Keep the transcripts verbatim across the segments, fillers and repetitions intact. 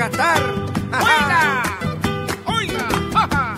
gastar. ¡Oiga! ¡Oiga! ¡Ja, ja!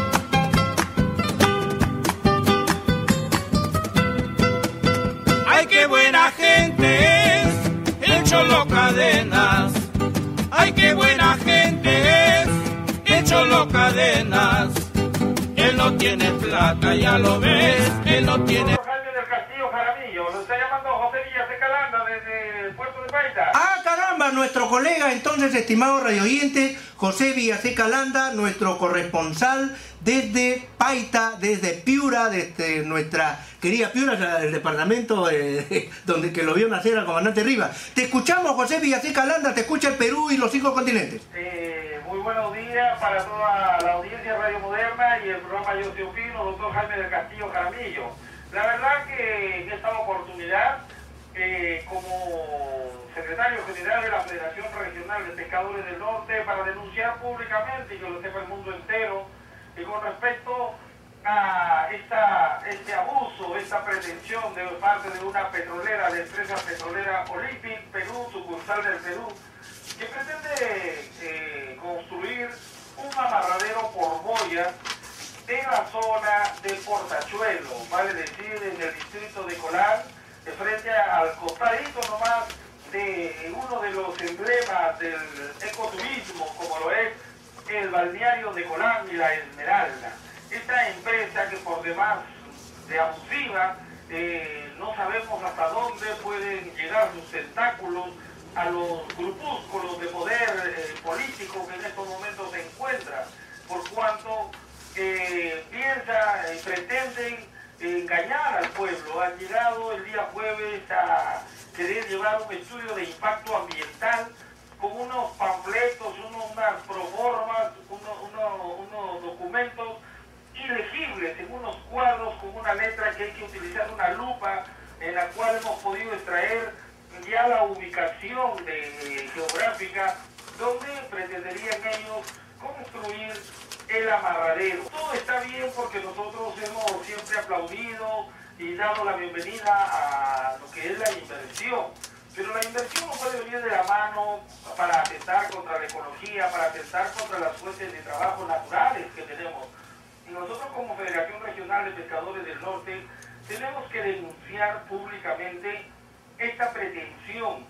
¡Ay, qué buena gente es el Cholo Cadenas! ¡Ay, qué buena gente es el Cholo Cadenas! Él no tiene plata, ya lo ves, él no tiene... Jaime del Castillo Jaramillo, lo está llamando José Villasecalanda desde el puerto de Paita. ¡Ah, caramba! Nuestro colega, entonces, estimado radio oyente, José Villasecalanda, nuestro corresponsal desde Paita, desde Piura, desde nuestra querida Piura, el departamento eh, donde que lo vio nacer al comandante Rivas. Te escuchamos, José Villasecalanda, te escucha el Perú y los cinco continentes. Eh, muy buenos días para toda la audiencia de Radio Moderna y el programa Yo Te Opino, doctor Jaime del Castillo Jaramillo. La verdad que en esta oportunidad, eh, como secretario general de la Federación Regional de Pescadores del Norte, para denunciar públicamente, y que lo sepa el mundo entero, y con respecto a esta, este abuso, esta pretensión de parte de una petrolera, de empresa petrolera Olympic Perú, sucursal del Perú, que pretende eh, construir un amarradero por boyas en la zona de Portachuelo, vale decir, en el distrito de Colán, de frente al costadito nomás de uno de los emblemas del ecoturismo, como lo es el balneario de Colán y la Esmeralda. Esta empresa que por demás de abusiva, eh, no sabemos hasta dónde pueden llegar sus tentáculos a los grupúsculos de poder eh, político que en estos momentos se encuentran, por cuanto eh, piensa y eh, pretenden eh, engañar al pueblo. Han llegado el día jueves a querer llevar un estudio de impacto ambiental con unos panfletos, unos, unas proformas, unos, unos, unos documentos ilegibles en unos cuadros con una letra que hay que utilizar una lupa, en la cual hemos podido extraer ya la ubicación de, geográfica donde pretenderían ellos construir el amarradero. Todo está bien porque nosotros hemos siempre aplaudido y dado la bienvenida a lo que es la inversión. Pero la inversión no puede venir de la mano para atentar contra la ecología, para atentar contra las fuentes de trabajo naturales que tenemos. Y nosotros como Federación Regional de Pescadores del Norte tenemos que denunciar públicamente esta pretensión,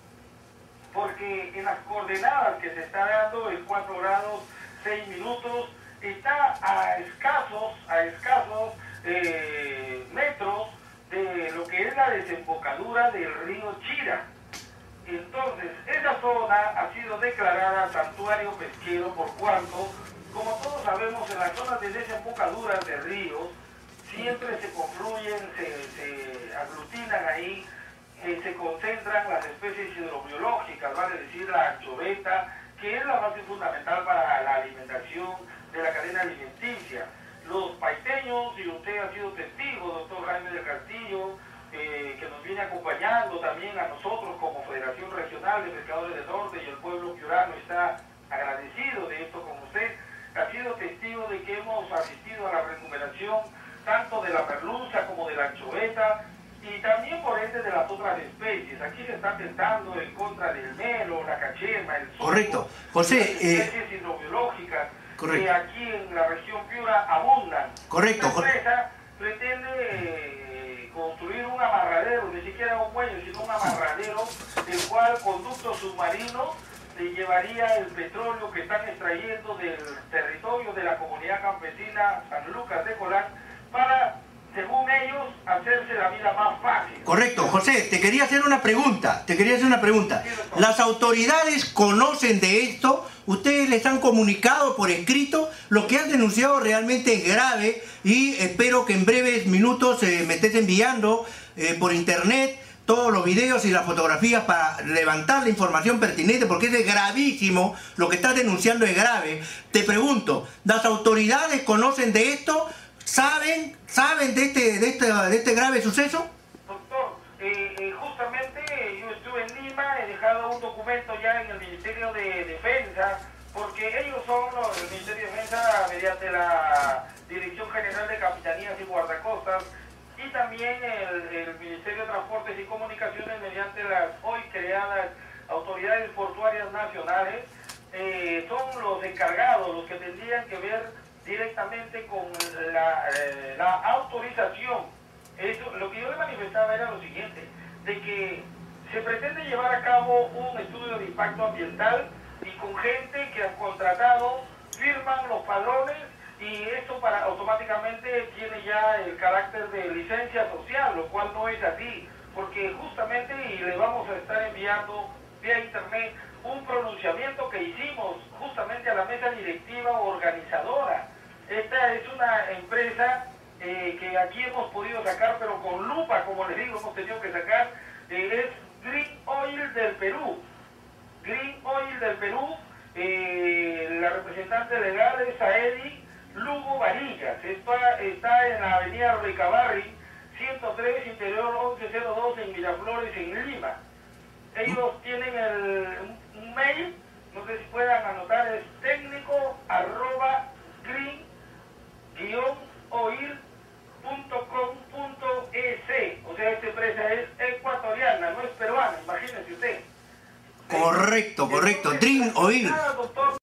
porque en las coordenadas que se está dando, en cuatro grados seis minutos, está a escasos, a escasos eh, metros de lo que es la desembocadura del río Chira. Entonces, esa zona ha sido declarada santuario pesquero por cuanto, como todos sabemos, en las zonas de desembocaduras de ríos siempre se confluyen, se, se aglutinan ahí, eh, se concentran las especies hidrobiológicas, vale decir la anchoveta, que es la base fundamental para la alimentación de la cadena alimenticia. Los paiteños, y usted ha sido testigo, doctor Jaime del Castillo, eh, que nos viene acompañando también a nosotros como Federación Regional de Pescadores del Norte, y el pueblo piurano está agradecido de esto con usted, ha sido testigo de que hemos asistido a la recuperación tanto de la merluza como de la anchoveta, y también por ende de las otras especies. Aquí se está tentando en contra del melo, la cachema, el surco. Correcto. José, las especies eh... hidrobiológicas correcto. que aquí en la región Piura abundan. Correcto. La empresa pretende eh, construir un amarradero, ni siquiera un muelle, sino un amarradero, el cual conducto submarino se llevaría el petróleo que están extrayendo del territorio de la comunidad campesina San Lucas de Colán para, según ellos, hacerse la vida más fácil. Correcto. José, te quería hacer una pregunta, te quería hacer una pregunta. ¿Las autoridades conocen de esto? ¿Ustedes les han comunicado por escrito? Lo que has denunciado realmente es grave y espero que en breves minutos eh, me estés enviando eh, por internet todos los videos y las fotografías para levantar la información pertinente, porque es gravísimo, lo que estás denunciando es grave. Te pregunto, ¿las autoridades conocen de esto? ¿Saben, saben de este, de este, de este grave suceso? Doctor, eh, eh, justamente yo estuve en Lima, he dejado un documento ya en el Ministerio de Defensa, porque ellos son los, el Ministerio de Defensa mediante la Dirección General de Capitanías y Guardacostas, y también el, el Ministerio de Transportes y Comunicaciones mediante las hoy creadas autoridades portuarias nacionales, eh, son los encargados, los que tendrían que ver directamente con la, eh, la autorización. Eso, lo que yo le manifestaba era lo siguiente, de que se pretende llevar a cabo un estudio de impacto ambiental y con gente que han contratado, firman los padrones y esto para, automáticamente tiene ya el carácter de licencia social, lo cual no es así, porque justamente, y le vamos a estar enviando vía internet un pronunciamiento que hicimos justamente a la mesa directiva organizadora. Esta es una empresa eh, que aquí hemos podido sacar, pero con lupa, como les digo, hemos tenido que sacar, eh, es Green Oil del Perú. Green Oil del Perú, eh, la representante legal es Aedi Lugo Varillas. Está, está en la avenida Recabarri, ciento tres, interior once cero dos en Miraflores, en Lima. Ellos tienen el, un, un mail, no sé si puedan anotar, es técnico arroba green guion oil punto com punto es. O sea, esta empresa es ecuatoriana, no es peruana, imagínense usted. Correcto, correcto. Dream Oil.